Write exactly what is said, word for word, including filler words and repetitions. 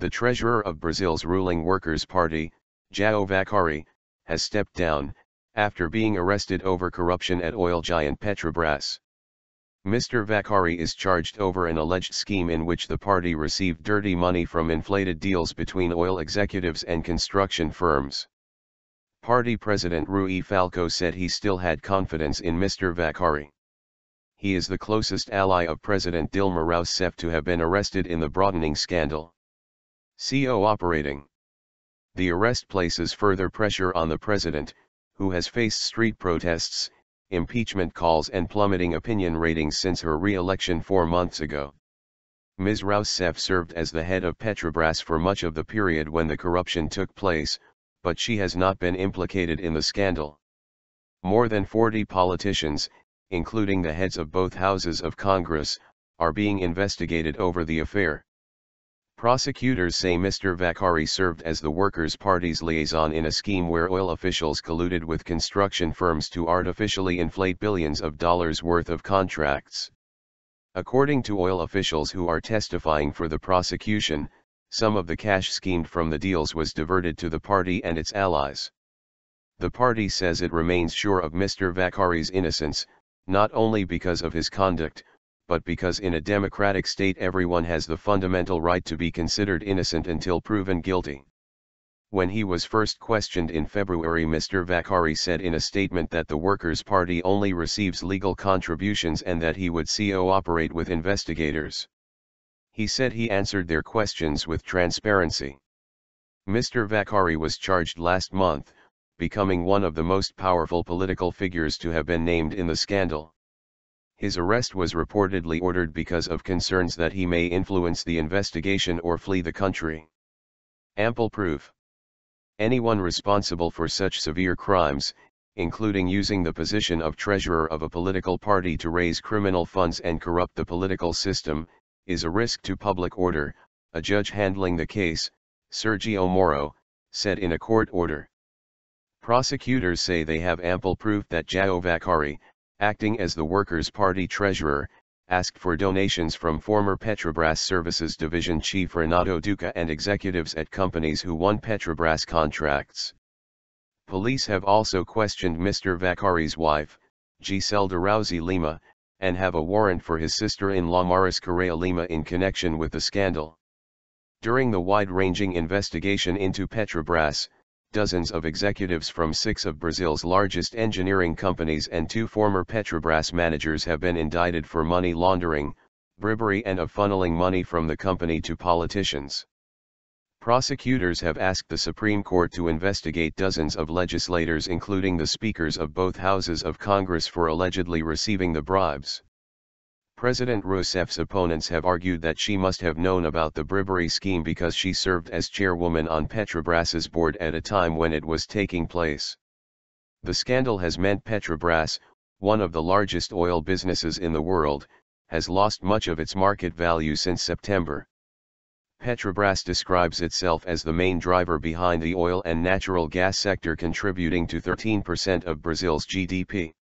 The treasurer of Brazil's ruling Workers' Party, João Vacari, has stepped down, after being arrested over corruption at oil giant Petrobras. Mister Vacari is charged over an alleged scheme in which the party received dirty money from inflated deals between oil executives and construction firms. Party President Rui Falco said he still had confidence in Mister Vacari. He is the closest ally of President Dilma Rousseff to have been arrested in the broadening scandal. Cooperating. The arrest places further pressure on the president, who has faced street protests, impeachment calls and plummeting opinion ratings since her re-election four months ago. Miz Rousseff served as the head of Petrobras for much of the period when the corruption took place, but she has not been implicated in the scandal. More than forty politicians, including the heads of both houses of Congress, are being investigated over the affair. Prosecutors say Mister Vacari served as the Workers' Party's liaison in a scheme where oil officials colluded with construction firms to artificially inflate billions of dollars worth of contracts. According to oil officials who are testifying for the prosecution, some of the cash schemed from the deals was diverted to the party and its allies. The party says it remains sure of Mister Vacari's innocence, not only because of his conduct, but because in a democratic state everyone has the fundamental right to be considered innocent until proven guilty. When he was first questioned in February, Mister Vacari said in a statement that the Workers' Party only receives legal contributions and that he would cooperate with investigators. He said he answered their questions with transparency. Mister Vacari was charged last month, becoming one of the most powerful political figures to have been named in the scandal. His arrest was reportedly ordered because of concerns that he may influence the investigation or flee the country. Ample proof. Anyone responsible for such severe crimes, including using the position of treasurer of a political party to raise criminal funds and corrupt the political system, is a risk to public order, a judge handling the case, Sergio Moro, said in a court order. Prosecutors say they have ample proof that João Vacari, acting as the Workers' Party treasurer, asked for donations from former Petrobras Services Division chief Renato Duca and executives at companies who won Petrobras contracts. Police have also questioned Mister Vacari's wife, Giselda Rousey Lima, and have a warrant for his sister-in-law Maris Correa Lima in connection with the scandal. During the wide-ranging investigation into Petrobras, dozens of executives from six of Brazil's largest engineering companies and two former Petrobras managers have been indicted for money laundering, bribery and of funneling money from the company to politicians. Prosecutors have asked the Supreme Court to investigate dozens of legislators, including the speakers of both houses of Congress, for allegedly receiving the bribes. President Rousseff's opponents have argued that she must have known about the bribery scheme because she served as chairwoman on Petrobras's board at a time when it was taking place. The scandal has meant Petrobras, one of the largest oil businesses in the world, has lost much of its market value since September. Petrobras describes itself as the main driver behind the oil and natural gas sector, contributing to thirteen percent of Brazil's G D P.